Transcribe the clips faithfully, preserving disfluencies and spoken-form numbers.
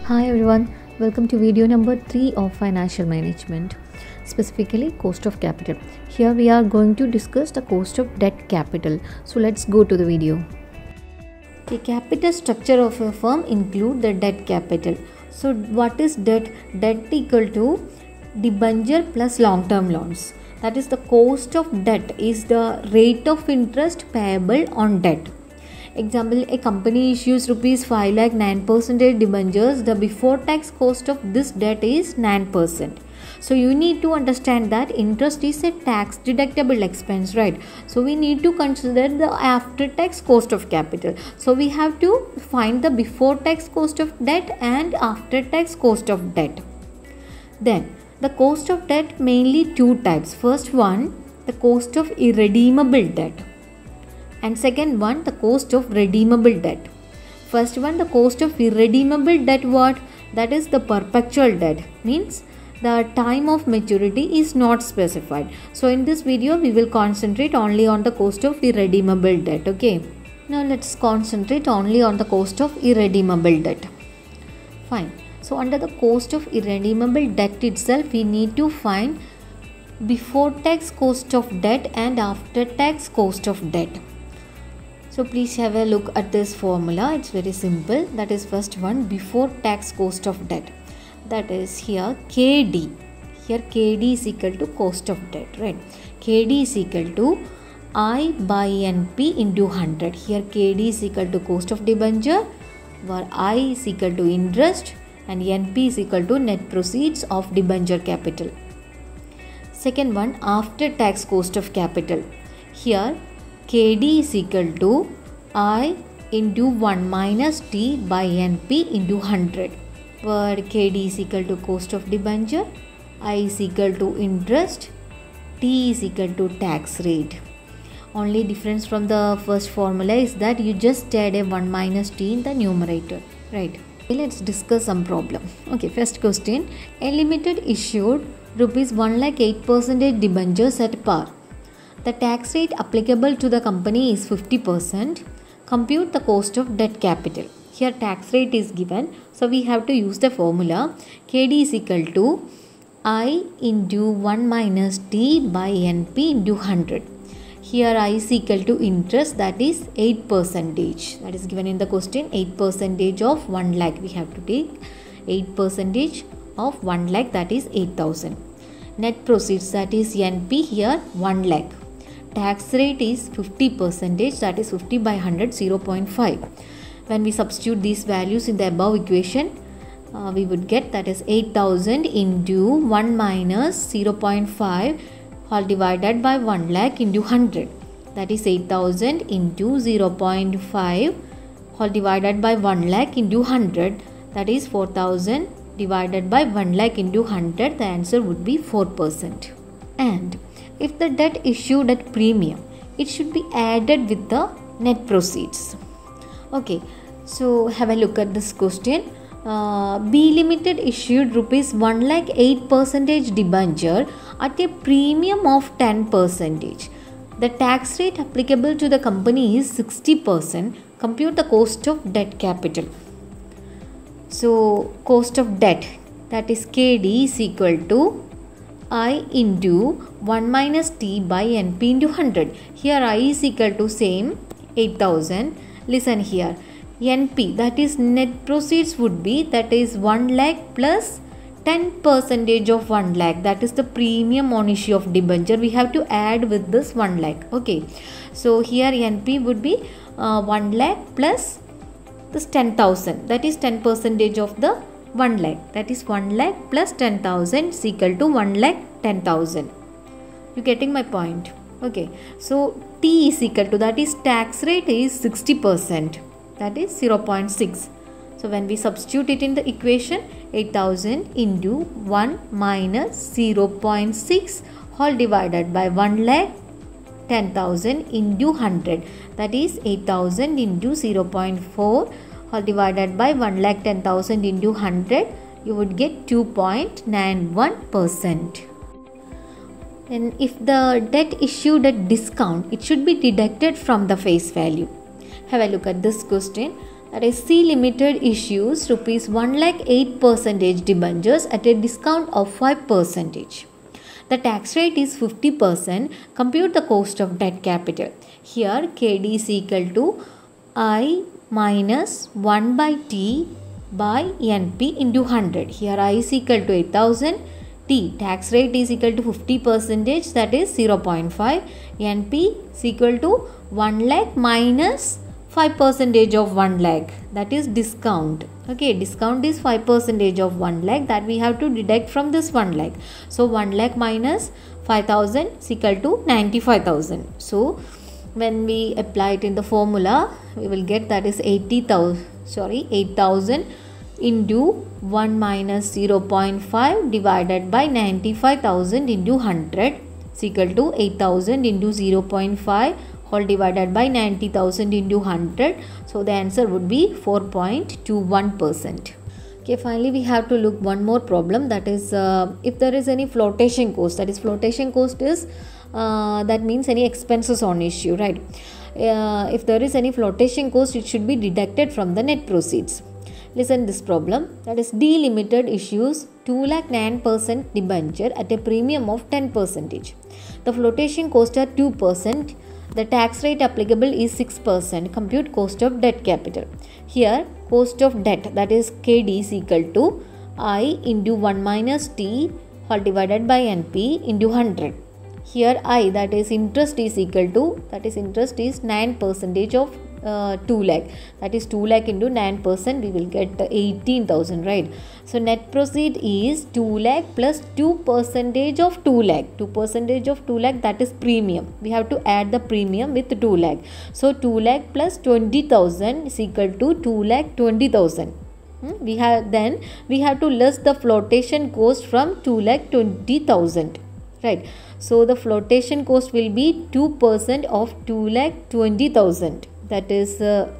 Hi everyone, welcome to video number three of financial management, specifically cost of capital. Here we are going to discuss the cost of debt capital. So let's go to the video. The capital structure of a firm include the debt capital. So what is debt? Debt equal to debenture plus long-term loans. That is, the cost of debt is the rate of interest payable on debt. Example, a company issues rupees five lakh nine percent debentures. The before tax cost of this debt is nine percent. So you need to understand that interest is a tax deductible expense, right? So we need to consider the after tax cost of capital. So we have to find the before tax cost of debt and after tax cost of debt. Then the cost of debt mainly two types. First one, the cost of irredeemable debt. And second one, the cost of redeemable debt. First one, the cost of irredeemable debt, what? That is the perpetual debt, means the time of maturity is not specified. So in this video we will concentrate only on the cost of irredeemable debt. Okay, now let's concentrate only on the cost of irredeemable debt. Fine. So under the cost of irredeemable debt itself, we need to find before tax cost of debt and after tax cost of debt. So please have a look at this formula. It's very simple. That is first one, before tax cost of debt. That is here K D. Here K D is equal to cost of debt, right? K D is equal to I by N P into one hundred. Here K D is equal to cost of debenture, where I is equal to interest and N P is equal to net proceeds of debenture capital. Second one, after tax cost of capital. Here K D is equal to I into one minus T by N P into one hundred, where K D is equal to cost of debenture, I is equal to interest, T is equal to tax rate. Only difference from the first formula is that you just add a one minus T in the numerator, right? Let's discuss some problem. Okay, first question, a limited issued rupees one lakh eight percent debentures at par. The tax rate applicable to the company is fifty percent. Compute the cost of debt capital. Here tax rate is given, so we have to use the formula K D is equal to I into one minus T by N P into one hundred. Here I is equal to interest, that is eight percent. That is given in the question, eight percent of one lakh. We have to take eight percent of one lakh, that is eight thousand. Net proceeds, that is N P, here one lakh. Tax rate is fifty percent, that is fifty by one hundred, zero point five. When we substitute these values in the above equation, uh, we would get, that is eight thousand into one minus zero point five all divided by one lakh into one hundred. That is eight thousand into zero point five all divided by one lakh into one hundred. That is four thousand divided by one lakh into one hundred. The answer would be four percent. And if the debt issued at premium, it should be added with the net proceeds. Okay, so have a look at this question. Uh, B Limited issued rupees one lakh eight percent debenture at a premium of ten percent. The tax rate applicable to the company is sixty percent. Compute the cost of debt capital. So cost of debt, that is K D is equal to I into one minus T by N P into one hundred. Here I is equal to same eight thousand. Listen here, N P, that is net proceeds, would be, that is one lakh plus ten percent of one lakh. That is the premium on issue of debenture. We have to add with this one lakh. Okay, so here N P would be uh, one lakh plus this ten thousand. That is ten percent of the one lakh. That is one lakh plus ten thousand is equal to one lakh ten thousand. You getting my point? Okay, so T is equal to, that is tax rate is sixty percent. That is zero point six. So when we substitute it in the equation, eight thousand into one minus zero point six all divided by one lakh ten thousand into one hundred. That is eight thousand into zero point four all divided by one lakh ten thousand into one hundred. You would get two point nine one percent. And if the debt issued at discount, it should be deducted from the face value. Have a look at this question. That is, C Limited issues rupees one lakh eight percentage debentures at a discount of five percent. The tax rate is fifty percent. Compute the cost of debt capital. Here K D is equal to I minus one by T by N P into one hundred. Here I is equal to eight thousand. T tax rate is equal to fifty percentage, that is zero point five. N P is equal to one lakh minus five percentage of one lakh, that is discount. Okay, discount is five percentage of one lakh, that we have to deduct from this one lakh. So one lakh minus five thousand is equal to ninety-five thousand. So when we apply it in the formula, we will get that is eighty thousand, sorry, eight thousand into one minus zero point five divided by ninety-five thousand into one hundred is equal to eight thousand into zero point five whole divided by ninety thousand into one hundred. So the answer would be four point two one percent. Okay, finally we have to look one more problem, that is uh, if there is any flotation cost, that is flotation cost is uh, that means any expenses on issue, right? Uh, if there is any flotation cost, it should be deducted from the net proceeds. Listen this problem, that is D Limited issues two lakh nine percent debenture at a premium of ten percent. The flotation cost are two percent. The tax rate applicable is six percent. Compute cost of debt capital. Here cost of debt, that is K D is equal to I into one minus T whole divided by N P into one hundred. Here I, that is interest, is equal to, that is interest is nine percentage of uh, two lakh, that is two lakh into nine percent, we will get eighteen thousand, right? So net proceed is two lakh plus two percentage of two lakh, two percentage of two lakh, that is premium. We have to add the premium with two lakh. So two lakh plus twenty thousand is equal to two lakh twenty thousand. Hmm? We have then we have to less the flotation cost from two lakh twenty thousand, right? So the flotation cost will be two percent of two lakh twenty thousand, that is uh,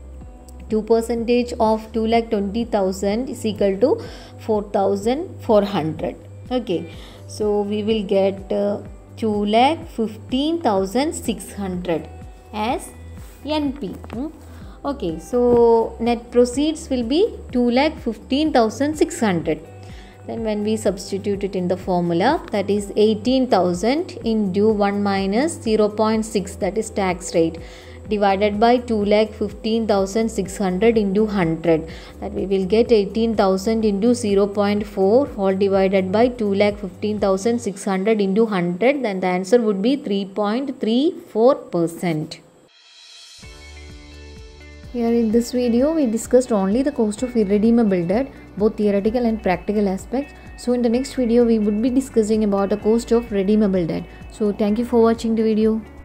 two percentage of two lakh twenty thousand is equal to four thousand four hundred. Okay, so we will get uh, two lakh fifteen thousand six hundred as N P. Hmm? Okay, so net proceeds will be two lakh fifteen thousand six hundred. Then when we substitute it in the formula, that is eighteen thousand into one minus zero point six, that is tax rate, divided by two lakh fifteen thousand six hundred into one hundred, that we will get eighteen thousand into zero point four all divided by two lakh fifteen thousand six hundred into one hundred, then the answer would be three point three four percent. Here in this video, we discussed only the cost of irredeemable debt, both theoretical and practical aspects. So in the next video, we would be discussing about the cost of redeemable debt. So thank you for watching the video.